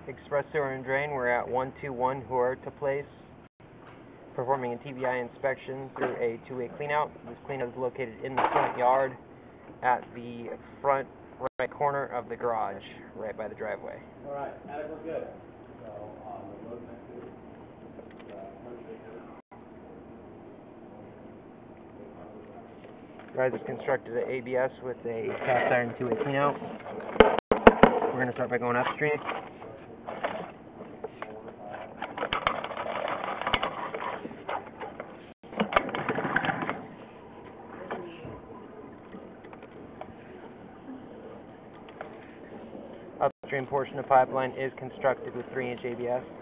Express Sewer and Drain. We're at 121 Huerta Place, performing a TBI inspection through a two-way cleanout. This cleanout is located in the front yard at the front right corner of the garage, right by the driveway. All right, attic was good. So, the road next to it. Guys, it's constructed at ABS with a cast iron two-way cleanout. We're going to start by going upstream. Upstream portion of pipeline is constructed with 3-inch ABS.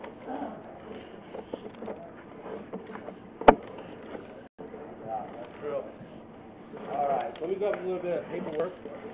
Yeah, that's true. All right, so we got a little bit of paperwork.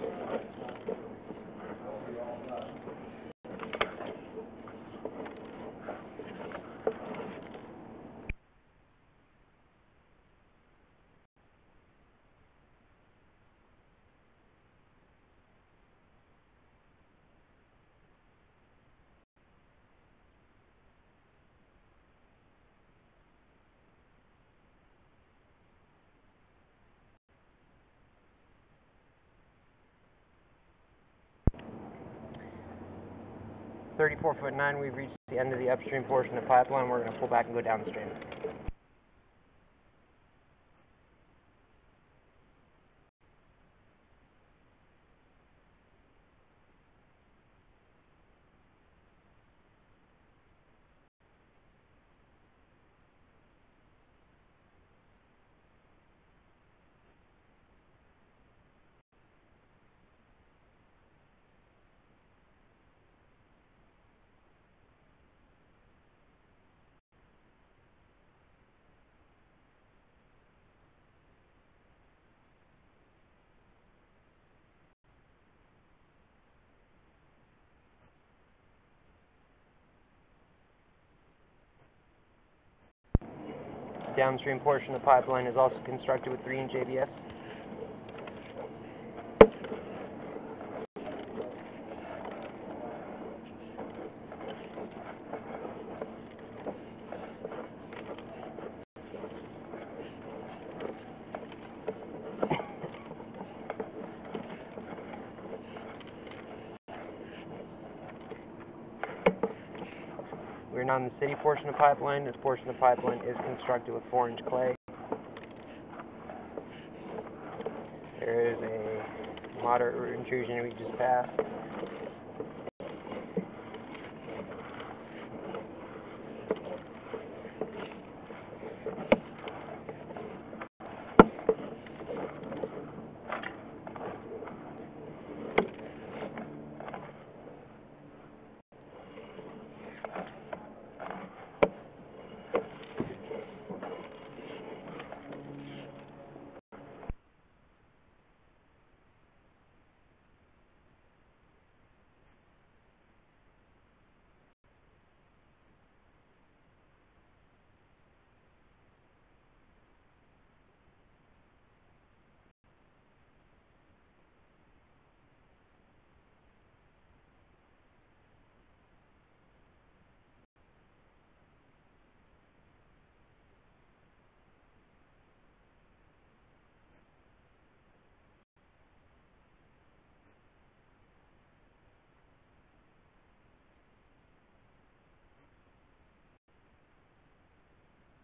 .9, we've reached the end of the upstream portion of pipeline. We're going to pull back and go downstream. The downstream portion of the pipeline is also constructed with 3-inch ABS. We're now in the city portion of pipeline. This portion of pipeline is constructed with 4-inch clay. There is a moderate root intrusion we just passed.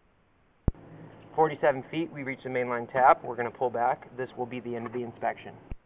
.47 feet, we reach the mainline tap. We're going to pull back. This will be the end of the inspection.